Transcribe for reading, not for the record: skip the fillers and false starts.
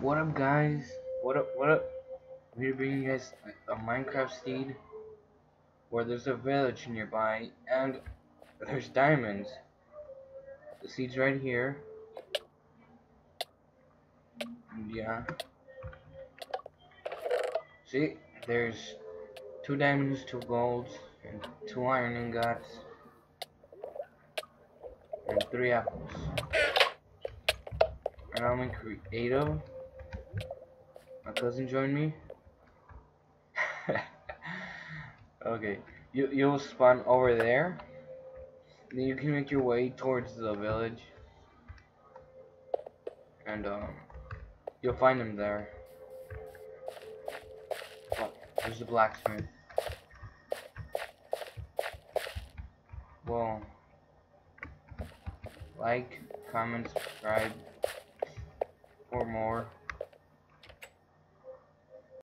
What up, guys? What up? What up? We're bringing you guys a Minecraft seed where there's a village nearby and there's diamonds. The seed's right here. Yeah. See, there's 2 diamonds, 2 golds, and 2 iron ingots, and 3 apples. And I'm in creative. My cousin joined me. Okay, you'll spawn over there. Then you can make your way towards the village, and you'll find him there. Oh, there's the blacksmith. Well, like, comment, subscribe for more.